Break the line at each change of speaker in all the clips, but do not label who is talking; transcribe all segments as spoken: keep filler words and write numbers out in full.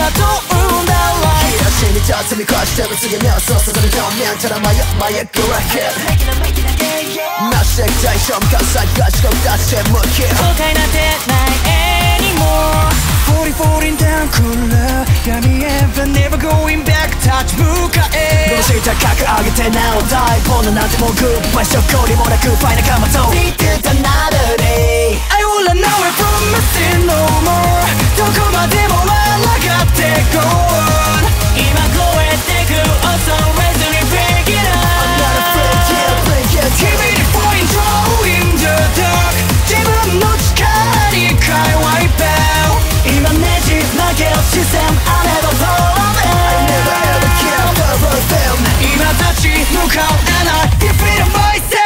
まとうんだわ。
死に至る罪越してる次目をそうさずに表面ただ前へ前へ Go ahead なしていく代償向かう先が地獄だとしても後
悔なんてない anymore
Falling, falling down 暗闇へ But never going back 立ち向かえ
どうした格上げてなお大ポンなんてもうグッバイ証拠りもなくファイナカマと Beat it another day
I will run away from missing no more どこまでも笑がって Go on
今超えてく恐れずに Break it up
I'm not afraid, yeah, break it
Keep it point, throw in the dark 自分の力に変え Wipe out
今ねじ曲げる視線 I never fall
I never ever care for them
今立ち向かう And I defeat myself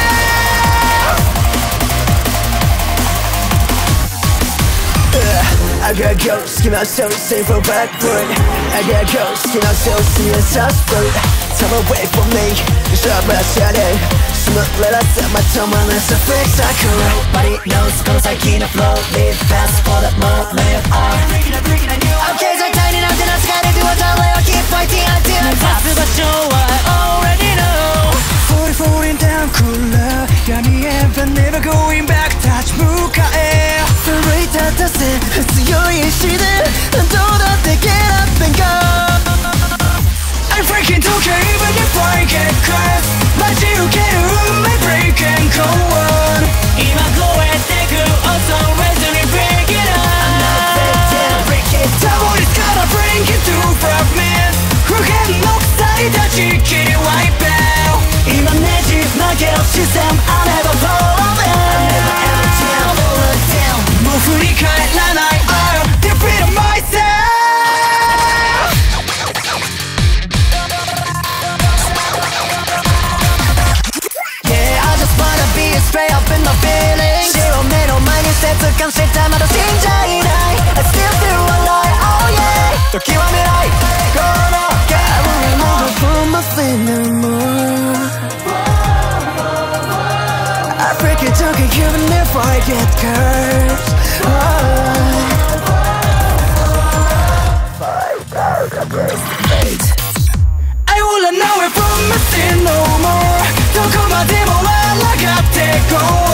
I gotta go, skin out so safe for backward I gotta go, skin out so see and suspect Time away from me, it's up my shadow Smooth let us set my tongue on this fix I could
Nobody knows この先の flow Live fast for the moment
Okay, so tiny now, then I just gotta do what I like Keep fighting until I
目指
pass
す場所は I already know
Falling, falling down 暗闇へ But never going back 立ち向かえ
奮い立たせ強い意志でどうだって Get up and go
I'm freaking talking even if I get caught 待ち受ける運命 Break and go on
今超えてく恐れずに Break it up
I'm not afraid, yeah, break it
The world is gonna break into fragments 不変の鎖断ち切り Wipe out
今ねじ曲げる視線 I never fall
I never ever down, fall down
もう振り返らない I'll defeat myself
Yeah, I just wanna be straight up in the feelings 白目の前に切感したまだ死んじゃいない I still feel alive, oh yeah 時は未来このゲームにも From my cinema I break it down, even if I get cursed
I will run away from missing no more どこまでも笑がって Go